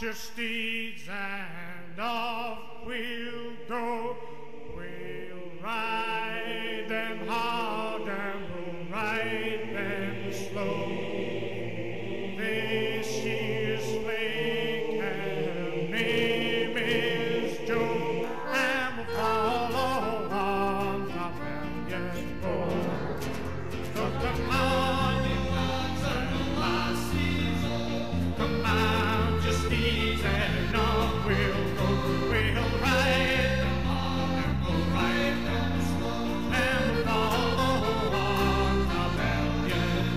your steeds and off we'll go. We'll ride them hard and we'll ride them slow. This year's flake and name is Joe, and we'll follow on the valiant bow. So come on, you lads and lassies, come out your steeds and off we'll go. We'll ride them hard and we'll ride them slow, and we'll follow on the valiant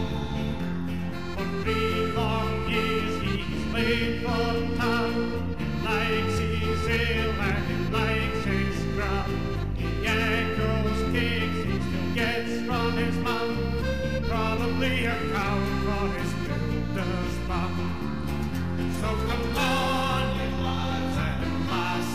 bow. For 3 long years he's played for town. He likes his ale and he likes his drum. He echoes kicks he still gets from his mum. Probably a cow for his builder's bum. So come on, you lads and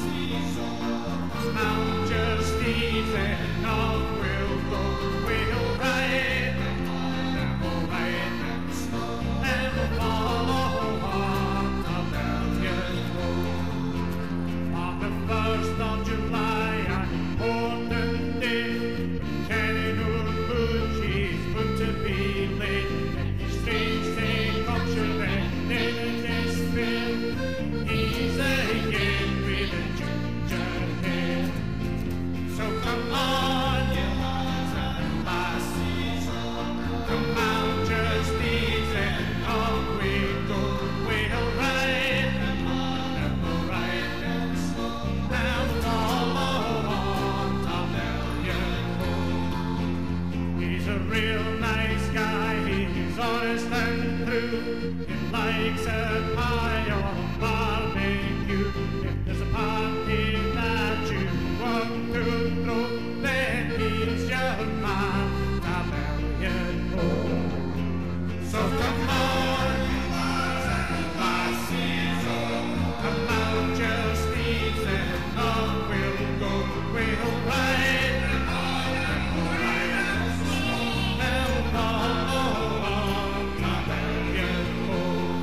lassies, mount your steeds and off we'll go. We'll ride them hard and we'll ride them slow, and we'll follow on the valiant road. On the 1st of July, an important day, Kenny Wood she's put to be late, and he stays St. Culture and in his spin. He's again with a ginger head. So come on, you lads and lassies, come out your steeds and off we go. We'll ride them hard and we'll ride them slow, and follow on the valiant road. He's a real nice guy, he's honest and true. He likes a pie or a barbecue. If there's a party that you want to throw, then he's your man, the valiant road. So come on, you lads and lassies, come out your steeds and off we'll go. We'll ride them hard and we'll ride them slow, and we'll follow on the valiant road.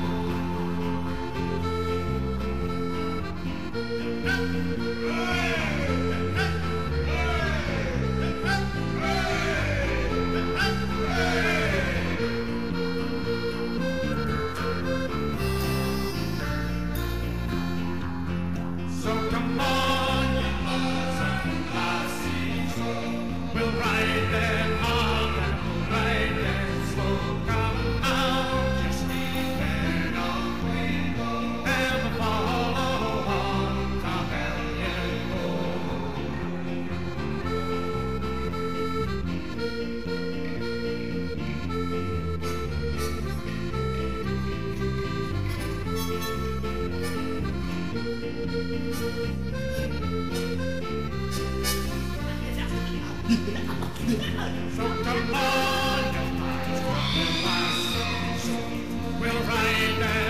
So come on, you lads and lassies, we'll ride them hard and we'll ride them slow. Come out your steeds and off we go, and we'll follow on the valiant road. So come on, you lads and lassies, we'll ride them